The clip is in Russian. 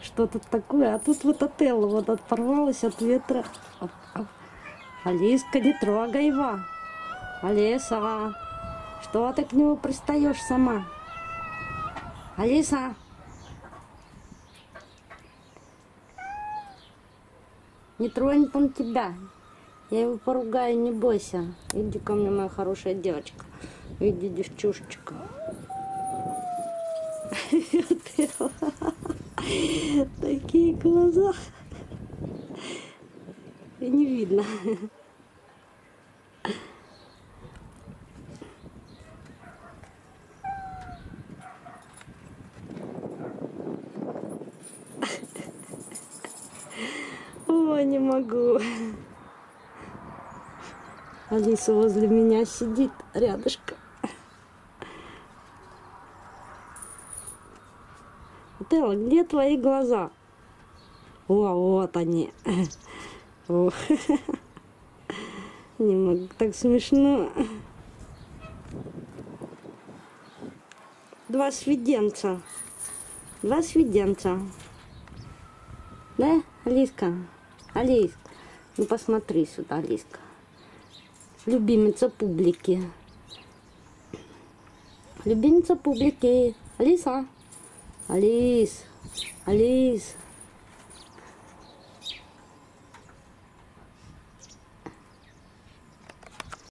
Что тут такое? А тут вот Отелло вот оторвалась от ветра. Алиска, не трогай его. Алиса, что ты к нему пристаешь сама? Алиса, не тронет он тебя. Я его поругаю, не бойся. Иди ко мне, моя хорошая девочка. Иди, девчушечка. Такие глаза. И не видно. Ой, не могу. Алиса возле меня сидит рядышком. Отелло, где твои глаза? О, вот они. О. Не могу, так смешно. Два свиденца. Два свиденца. Да, Алиска? Алиска, ну посмотри сюда, Алиска. Любимица публики. Любимица публики. Алиса. Алис. Алис.